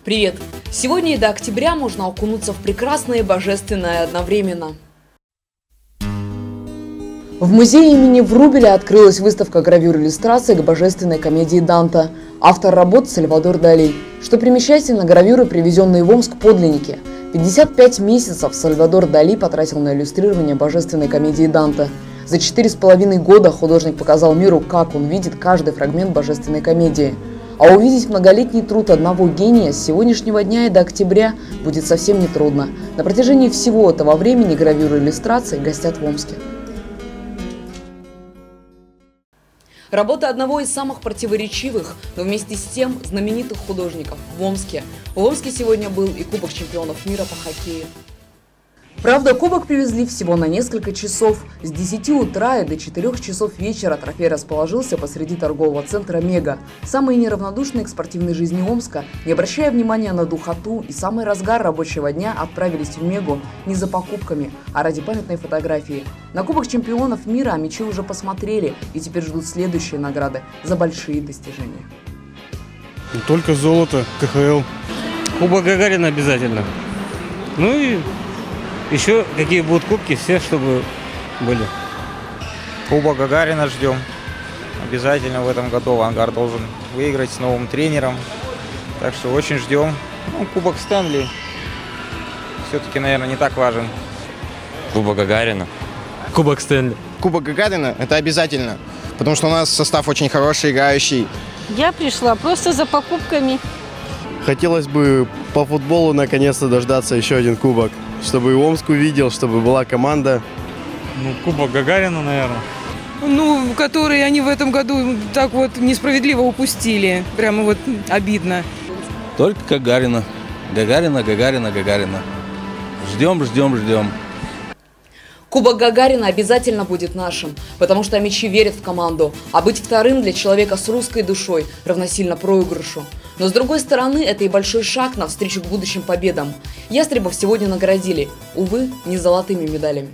Привет! Сегодня и до октября можно окунуться в прекрасное и божественное одновременно. В музее имени Врубеля открылась выставка гравюр-иллюстраций к божественной комедии Данте. Автор работ Сальвадор Дали. Что примечательно, гравюры, привезенные в Омск, подлинники. 55 месяцев Сальвадор Дали потратил на иллюстрирование божественной комедии Данте. За 4,5 года художник показал миру, как он видит каждый фрагмент божественной комедии. А увидеть многолетний труд одного гения с сегодняшнего дня и до октября будет совсем нетрудно. На протяжении всего этого времени гравюры иллюстраций гостят в Омске. Работа одного из самых противоречивых, но вместе с тем знаменитых художников в Омске. В Омске сегодня был и Кубок чемпионов мира по хоккею. Правда, кубок привезли всего на несколько часов. С 10 утра и до 4 часов вечера трофей расположился посреди торгового центра «Мега». Самые неравнодушные к спортивной жизни Омска, не обращая внимания на духоту и самый разгар рабочего дня, отправились в «Мегу» не за покупками, а ради памятной фотографии. На Кубок чемпионов мира мячи уже посмотрели и теперь ждут следующие награды за большие достижения. Только золото, КХЛ. Кубок Гагарина обязательно. Ну и еще какие будут кубки, все, чтобы были. Кубок Гагарина ждем. Обязательно в этом году «Авангард» должен выиграть с новым тренером. Так что очень ждем. Ну, Кубок Стэнли все-таки, наверное, не так важен. Кубок Гагарина. Кубок Стэнли. Кубок Гагарина – это обязательно, потому что у нас состав очень хороший, играющий. Я пришла просто за покупками. Хотелось бы по футболу наконец-то дождаться еще один кубок, чтобы и Омск увидел, чтобы была команда. Ну, Кубок Гагарина, наверное. Ну, которые они в этом году так вот несправедливо упустили. Прямо вот обидно. Только Гагарина. Гагарина. Ждем. Кубок Гагарина обязательно будет нашим, потому что омичи верят в команду, а быть вторым для человека с русской душой равносильно проигрышу. Но с другой стороны, это и большой шаг навстречу к будущим победам. Ястребов сегодня наградили, увы, не золотыми медалями.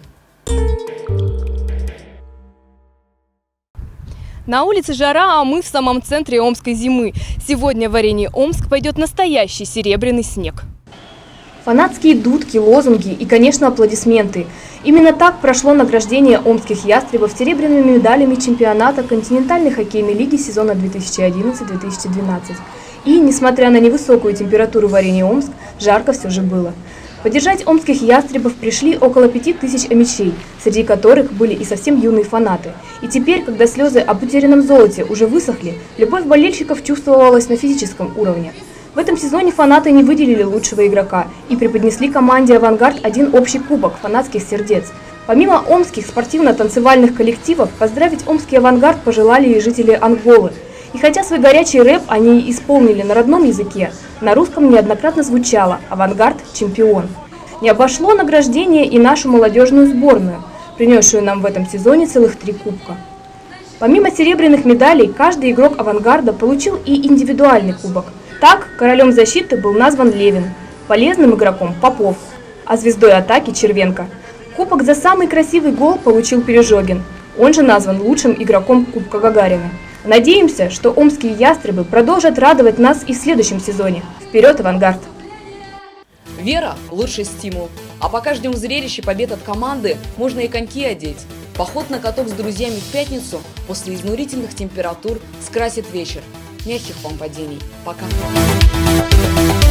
На улице жара, а мы в самом центре омской зимы. Сегодня в арене Омск пойдет настоящий серебряный снег. Фанатские дудки, лозунги и, конечно, аплодисменты. Именно так прошло награждение омских ястребов серебряными медалями чемпионата континентальной хоккейной лиги сезона 2011-2012. И, несмотря на невысокую температуру в арене Омск, жарко все же было. Поддержать омских ястребов пришли около 5000 омичей, среди которых были и совсем юные фанаты. И теперь, когда слезы об утерянном золоте уже высохли, любовь болельщиков чувствовалась на физическом уровне. В этом сезоне фанаты не выделили лучшего игрока и преподнесли команде «Авангард» один общий кубок фанатских сердец. Помимо омских спортивно-танцевальных коллективов, поздравить омский «Авангард» пожелали и жители Анголы. И хотя свой горячий рэп они исполнили на родном языке, на русском неоднократно звучало «Авангард – чемпион». Не обошло награждение и нашу молодежную сборную, принесшую нам в этом сезоне целых 3 кубка. Помимо серебряных медалей, каждый игрок «Авангарда» получил и индивидуальный кубок. Так, королем защиты был назван Левин, полезным игроком – Попов, а звездой атаки – Червенко. Кубок за самый красивый гол получил Пережогин, он же назван лучшим игроком Кубка Гагарина. Надеемся, что омские ястребы продолжат радовать нас и в следующем сезоне. Вперед, «Авангард»! Вера – лучший стимул. А пока ждем зрелища побед от команды, можно и коньки одеть. Поход на каток с друзьями в пятницу после изнурительных температур скрасит вечер. Мягких вам падений. Пока.